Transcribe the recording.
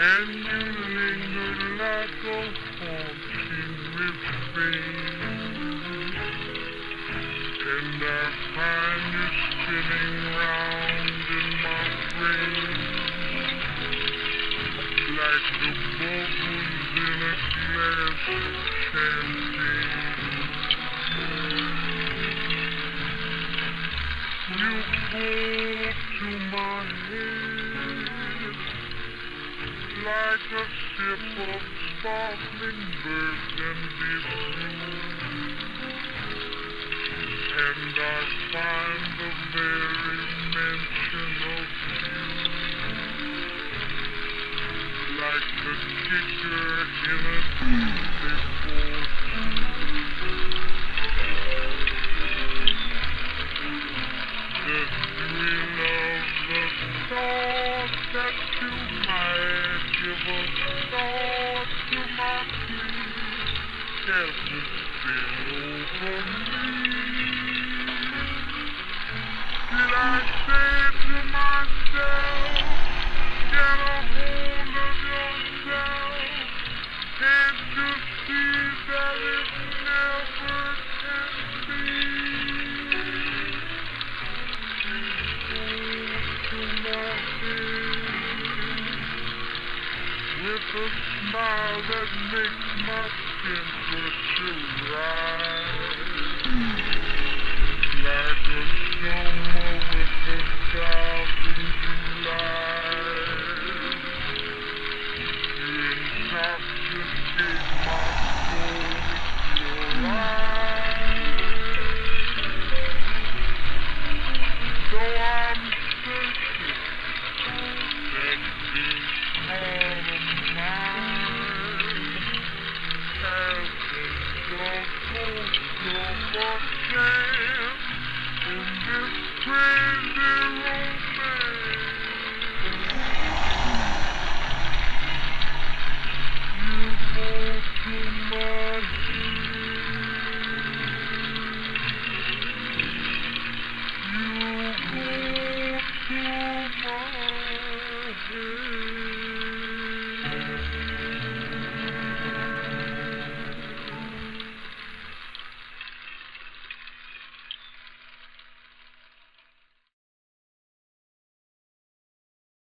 and you linger like a haunting refrain, and I find you spinning round in my brain, like the bubbles in a glass of champagne. You go to my head like a sip of sparkling burgundy blue, and I find the very mention of you like the kicker in a Tuesday fortune. The thrill of the thought that you might give a thought to my plea hasn't been over me. Did I say to myself, get a hold of yourself? Can't you see that it never can be? To my head with a smile that makes my temperature rise, like a summer with 1,000 Julys. You intoxicate my soul with your eyes. So I'm searching that big heart of mine, as the ghost of